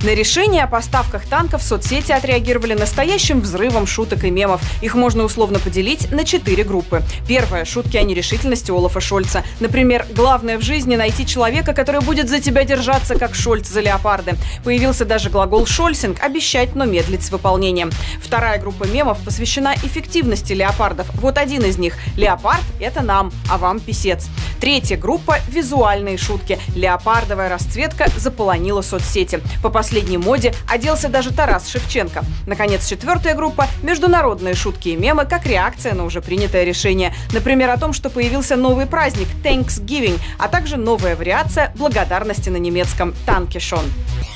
На решение о поставках танков соцсети отреагировали настоящим взрывом шуток и мемов. Их можно условно поделить на 4 группы. Первая – шутки о нерешительности Олафа Шольца. Например, главное в жизни – найти человека, который будет за тебя держаться, как Шольц за леопарды. Появился даже глагол «шольцинг» – обещать, но медлить с выполнением. Вторая группа мемов посвящена эффективности леопардов. Вот один из них – леопард – это нам, а вам писец. Третья группа – визуальные шутки. Леопардовая расцветка заполонила соцсети. По последней моде оделся даже Тарас Шевченко. Наконец, четвертая группа – международные шутки и мемы как реакция на уже принятое решение. Например, о том, что появился новый праздник – Thanksgiving, а также новая вариация благодарности на немецком – Dankeschön.